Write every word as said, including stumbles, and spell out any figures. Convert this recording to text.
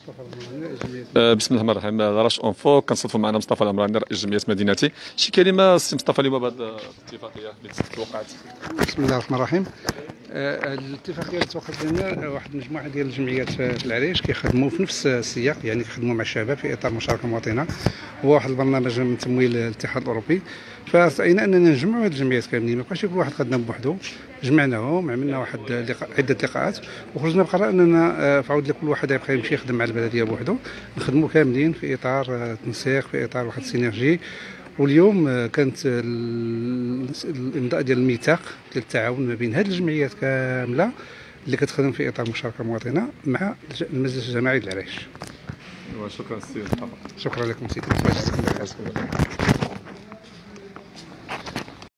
آه، بسم الله الرحمن الرحيم. راش اونفو كنصادفوا معنا مصطفى العمراني رئيس جمعيه مدينتي. شي كلمه سي مصطفى اليوم بهذه الاتفاقيه اللي توقعت. بسم الله الرحمن الرحيم. آه، الاتفاقيه اللي توقعت لنا واحد المجموعه ديال الجمعيات في العريش كيخدموا في نفس السياق، يعني كيخدموا مع الشباب في اطار مشاركه مواطنه. هو واحد البرنامج من تمويل الاتحاد الاوروبي، فرأينا اننا نجمعوا هذه الجمعيات كاملين، ما يبقاش كل واحد خدام بوحدو. جمعناهم، عملنا واحد لقاء عده لقاءات وخرجنا بقرار اننا فعود لكل واحد يبقى يمشي يخدم مع البلديه بوحدو، نخدموا كاملين في اطار تنسيق، في اطار واحد السينرجي. واليوم كانت الامضاء ديال الميثاق ديال التعاون ما بين هذه الجمعيات كامله اللي كتخدم في اطار مشاركه مواطنه مع المجلس الجماعي للعريش. شكرا سي شكرا لكم سيدي.